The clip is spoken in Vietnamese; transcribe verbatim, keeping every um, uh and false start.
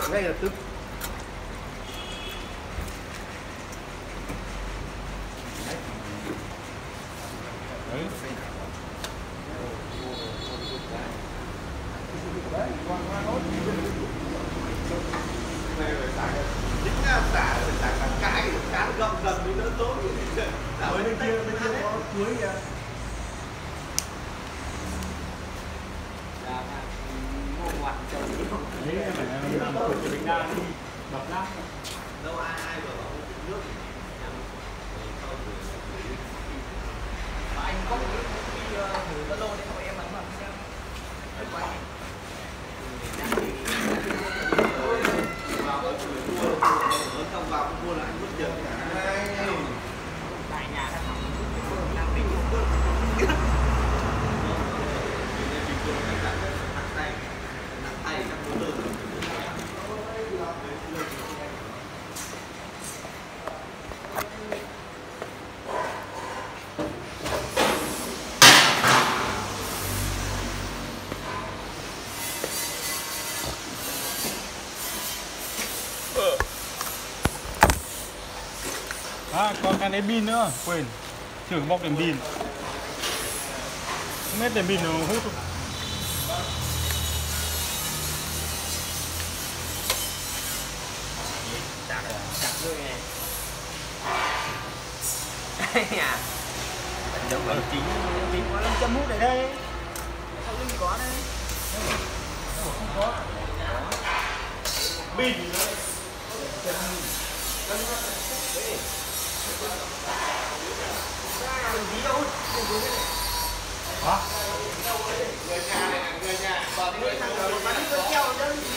quả ngay lập tức. Đấy. Đấy, qua qua nốt. Này phải xả, chính là xả phải xả cả cái, cá gầm dần mới đỡ tốt. Xả Bên kia bên kia có cuối kìa. Đấy em phải làm một cái bình ga đi đập lát. Đâu ai ai vừa bảo nước. Mà anh có một cái thử Zalo đấy của em bấm vào xem. Đấy quay. Vào có người mua được lớn không vào không mua là anh mất tiền. Tại nhà đã hỏng đang tính nặng tay nặng tay các đối tượng. À, còn cái đèn pin nữa, quên. Trưởng bọc đèn pin. Không biết đèn pin nó hút không? chặt chặt đuôi này. À. Đâu phải chính chính có năm trăm hút này đây. Không có đây. Không có. Pin nữa. Hả? Người nhà này, người nhà, còn người thằng bắn cái treo chứ.